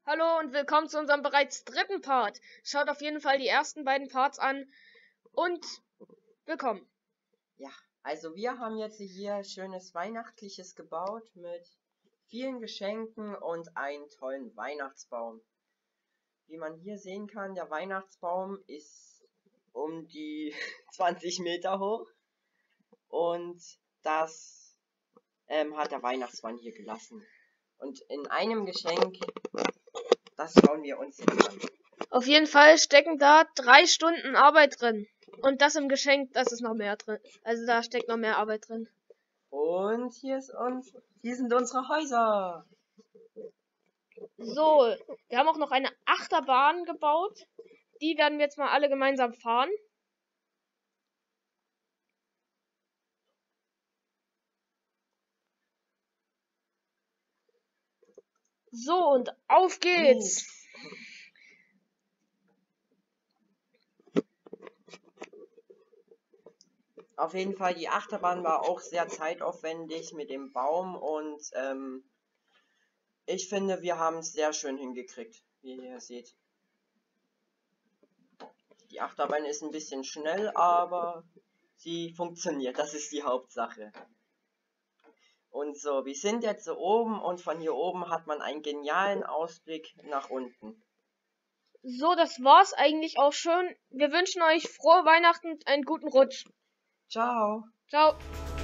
Hallo und willkommen zu unserem bereits dritten Part. Schaut auf jeden Fall die ersten beiden Parts an und willkommen. Ja, also wir haben jetzt hier schönes Weihnachtliches gebaut mit vielen Geschenken und einen tollen Weihnachtsbaum. Wie man hier sehen kann, der Weihnachtsbaum ist um die 20 Meter hoch und das hat der Weihnachtsmann hier gelassen. Und in einem Geschenk, das schauen wir uns jetzt an. Auf jeden Fall stecken da 3 Stunden Arbeit drin. Und das im Geschenk, das ist noch mehr drin. Also da steckt noch mehr Arbeit drin. Und hier sind unsere Häuser. So, wir haben auch noch eine Achterbahn gebaut. Die werden wir jetzt mal alle gemeinsam fahren. So, und auf geht's. Auf jeden Fall, die Achterbahn war auch sehr zeitaufwendig mit dem Baum und ich finde, wir haben es sehr schön hingekriegt, wie ihr hier seht. Die Achterbahn ist ein bisschen schnell, aber sie funktioniert, das ist die Hauptsache. Und so, wir sind jetzt so oben und von hier oben hat man einen genialen Ausblick nach unten. So, das war's eigentlich auch schon. Wir wünschen euch frohe Weihnachten und einen guten Rutsch. Ciao! Ciao!